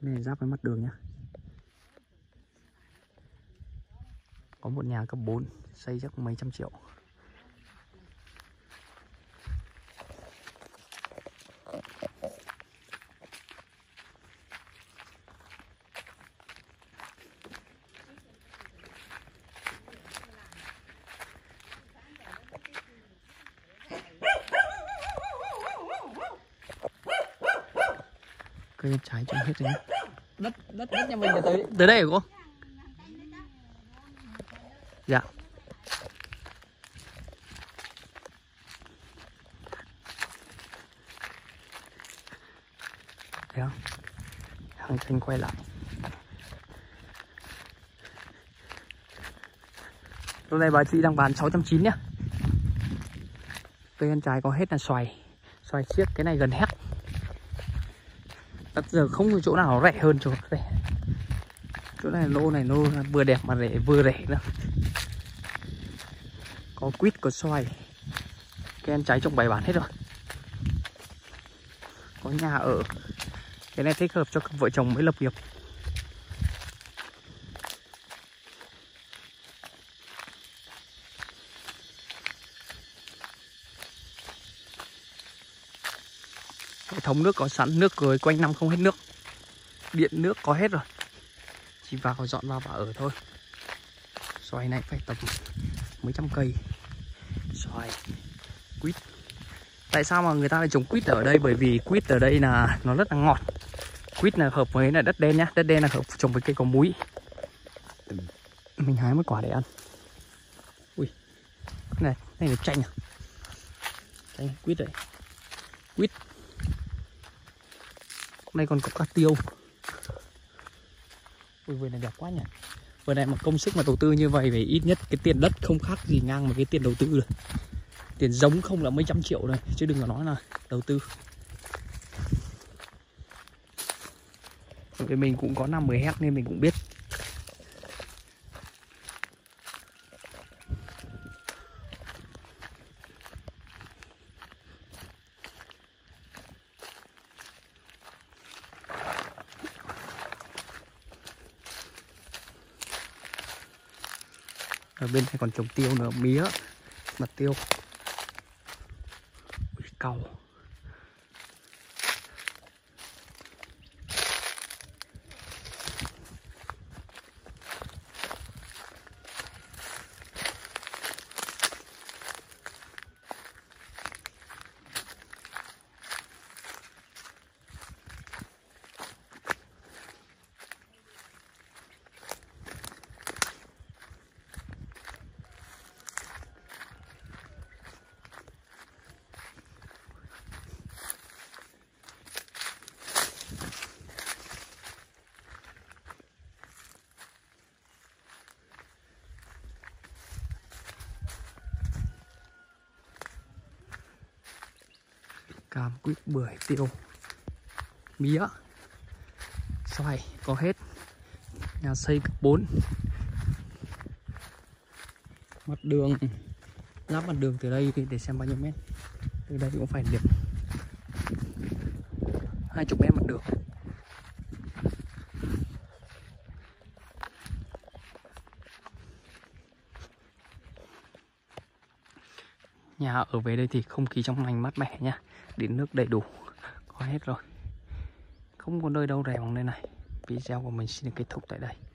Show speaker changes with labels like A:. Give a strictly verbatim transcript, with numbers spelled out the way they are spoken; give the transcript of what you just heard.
A: Này giáp với mặt đường nhá. Có một nhà cấp bốn xây chắc mấy trăm triệu. Cây trái trồng hết rồi nhá. Đất đất đất nhà mình là tới tới đây hả cô? Dạ. Thấy không? Hàng Thanh quay lại. Lúc này bà chị đang bán sáu trăm chín mươi nhá. Cây ăn trái có hết là xoài. Xoài xiếc cái này gần hết. Đất giờ không có chỗ nào rẻ hơn chỗ rẻ. Chỗ này lô này lô vừa đẹp mà rẻ vừa rẻ nữa. Có quýt có xoài. Cây ăn trái trồng bày bán hết rồi. Có nhà ở. Cái này thích hợp cho các vợ chồng mới lập nghiệp. Hệ thống nước có sẵn, nước rồi quanh năm không hết nước. Điện nước có hết rồi. Chỉ vào dọn vào và ở thôi. Xoài này phải tầm mấy trăm cây. Xoài, quýt. Tại sao mà người ta lại trồng quýt ở đây? Bởi vì quýt ở đây là nó rất là ngọt. Quýt là hợp với là đất đen nhá. Đất đen là hợp trồng với cây có múi. Mình hái một quả để ăn. Ui, này, này là chanh à? Chanh, quýt đấy. Quýt. Đây còn có cả tiêu. Ui, vườn này đẹp quá nhỉ. Vườn này mà công sức mà đầu tư như vậy phải ít nhất cái tiền đất không khác gì ngang với cái tiền đầu tư rồi. Tiền giống không là mấy trăm triệu rồi, chứ đừng có nói là đầu tư. Vì mình cũng có năm mười héc nên mình cũng biết. Ở bên này còn trồng tiêu nữa, mía, mặt tiêu. Ui, cau. Cam, quýt, bưởi, tiêu, mía, xoài có hết. Nhà xây cấp bốn. Mặt đường, lắp mặt đường từ đây thì để xem bao nhiêu mét. Từ đây cũng phải được hai chục mét mặt đường. Nhà ở về đây thì không khí trong lành mát mẻ nha. Điện nước đầy đủ. Có hết rồi. Không có nơi đâu rẻ bằng nơi này. Video của mình xin được kết thúc tại đây.